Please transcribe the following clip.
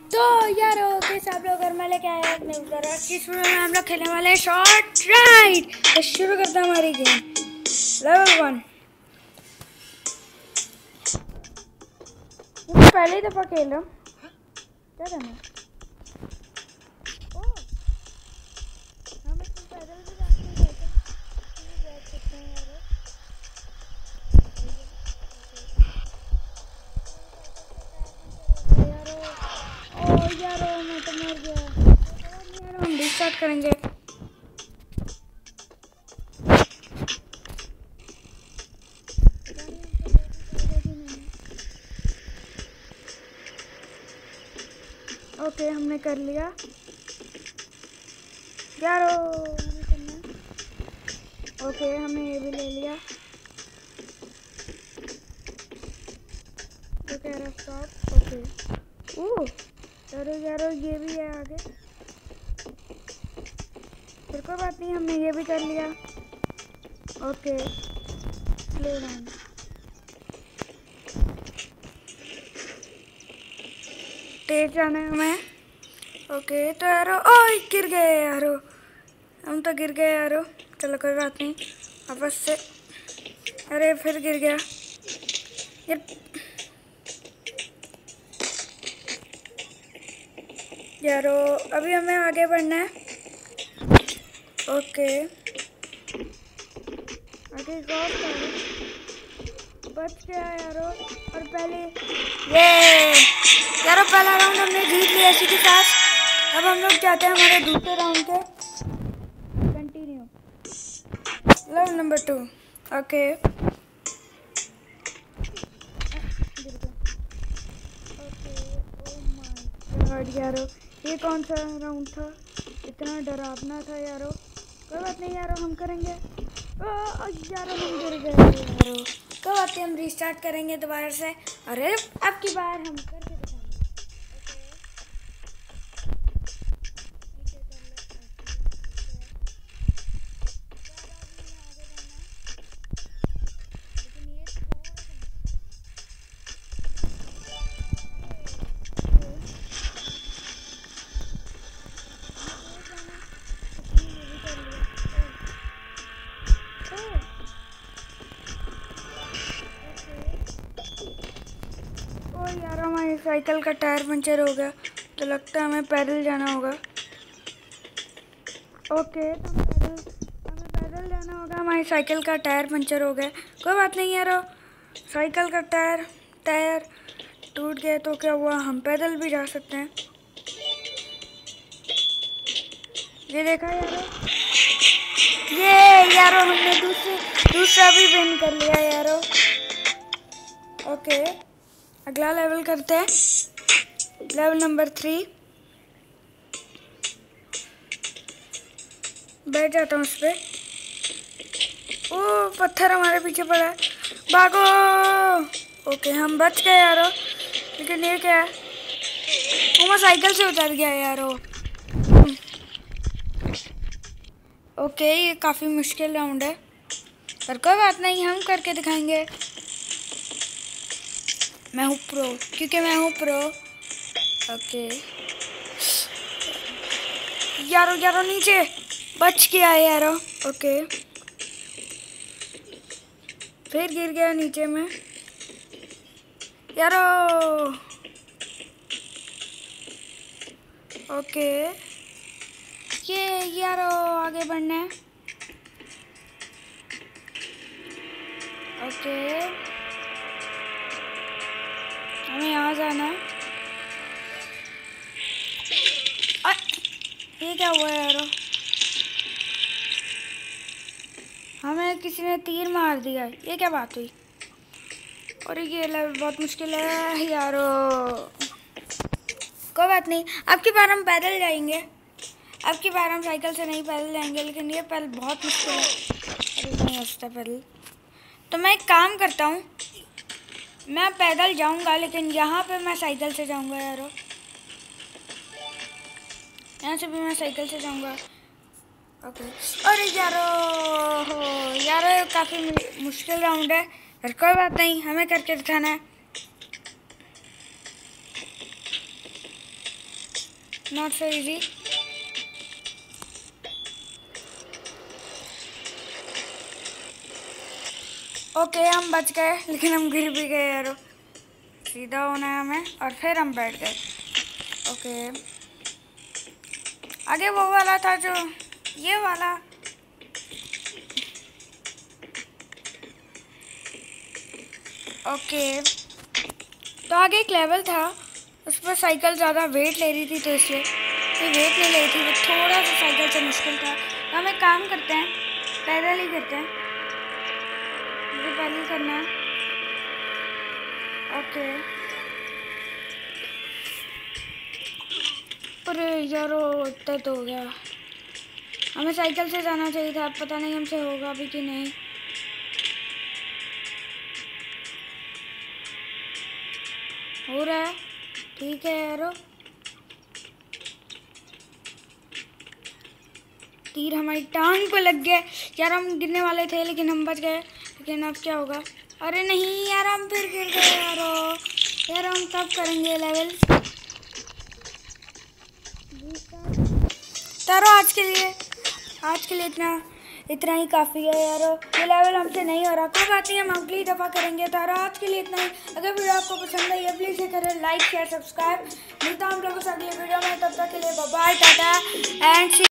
तो यारो कैसे आप लोग घर में लेके आए अपने ऊपर किस में हम लोग खेलने वाले हैं शॉर्ट राइड। तो शुरू करते हैं हमारी गेम लेवल 1। मैं पहले ही दफा खेल रहा हूँ, क्या करना है? ओह, हम इसमें पैदल भी जा सकते हैं, साइकिल भी बैठ सकते हैं यारो। यारो ओ यारो मैं तो मर गया। यारो हम रिस्टार्ट करेंगे। ओके हमने कर लिया यारो, हमें करना है। ओके हमने ये भी ले लिया। तो कह रहा स्टॉप। ओके ओह यारो यारो ये भी है आगे, फिर कोई बात नहीं, हमने ये भी कर लिया। Okay slow down. तेज जाना है हमें। ओके तो यारो ओए गिर गए यारो, हम तो गिर गए यारो। चलो कोई बात नहीं, वापस से। अरे फिर गिर गया यारो। अभी हमें आगे बढ़ना है। ओके आगे बच गया यारो। और पहले ये यारो पहला राउंड हमने जीत लिया इसी के साथ। अब हम लोग चाहते हैं हमारे दूसरे राउंड के कंटिन्यू लेवल नंबर 2। ओके यारो ये कौन सा राउंड था, इतना डरावना था यारो। कोई बात नहीं यारो हम करेंगे। यारो हम गिर गए यारो। कोई बात नहीं हम रिस्टार्ट करेंगे दोबारा से। अरे अब की बार हम करके यार हमारी साइकिल का टायर पंचर हो गया, तो लगता है हमें पैदल जाना होगा। ओके तो हमें पैदल जाना होगा, हमारी साइकिल का टायर पंचर हो गया। कोई बात नहीं यारो, साइकिल का टायर टूट गया तो क्या हुआ, हम पैदल भी जा सकते हैं। ये देखा यारो, ये यारो हमने दूसरा भी विन कर लिया यारो। ओके अगला लेवल करते हैं, लेवल नंबर 3। बैठ जाता हूँ उस पर। ओ पत्थर हमारे पीछे पड़ा है, भागो। ओके हम बच गए यारो, लेकिन ये क्या है, वो मैं साइकिल से उतर गया यारो। ओके ये काफ़ी मुश्किल राउंड है, पर कोई बात नहीं हम करके दिखाएंगे। मैं हूँ प्रो, क्योंकि मैं हूँ प्रो। ओके यारो नीचे बच गया यारो। ओके फिर गिर गया नीचे में यारो। ओके ये यारो आगे बढ़ना है। ओके हमें यहाँ जाना है। ये क्या हुआ यारो, हमें किसी ने तीर मार दिया, ये क्या बात हुई। और ये लेवल बहुत मुश्किल है यारो। कोई बात नहीं, अब की बार हम पैदल जाएंगे। अब की बार हम साइकिल से नहीं पैदल जाएंगे, लेकिन ये पैदल बहुत मुश्किल है। अरे नहीं हंसता पैदल। तो मैं एक काम करता हूँ, मैं पैदल जाऊँगा, लेकिन यहाँ पे मैं साइकिल से जाऊँगा यारो। यहाँ से भी मैं साइकिल से जाऊँगा। ओके अरे यारो काफ़ी मुश्किल राउंड है, पर कोई बात नहीं हमें करके दिखाना है। Not so easy. ओके हम बच गए, लेकिन हम गिर भी गए यारो। सीधा होना है हमें और फिर हम बैठ गए। ओके आगे वो वाला था जो ये वाला। ओके तो आगे एक लेवल था, उस पर साइकिल ज़्यादा वेट ले रही थी, तो इसलिए ये वेट नहीं ले रही थी, वो थोड़ा सा साइकिल से मुश्किल था। तो हम एक काम करते हैं, पैदल ही करते हैं, मुझे पैदल ही करना है। ओके अरे यारो दर्द हो गया। हमें साइकिल से जाना चाहिए था, अब पता नहीं हमसे होगा भी कि नहीं। हो रहा है ठीक है यारो। तीर हमारी टांग पे लग गया यार, हम गिरने वाले थे लेकिन हम बच गए। लेकिन अब क्या होगा? अरे नहीं यार हम फिर गिर गए यारो। यार हम कब करेंगे लेवल? तारो आज के लिए इतना ही काफ़ी है यारो। ये लेवल हमसे नहीं हो रहा, कोई बात नहीं, हम अगली दफ़ा करेंगे। तारो आज के लिए इतना ही। अगर वीडियो आपको पसंद आई है प्लीज़ करें लाइक शेयर सब्सक्राइब। मिलता हूँ हम लोगों से अगले वीडियो में, तब तक के लिए बाय बाय टाटा एंड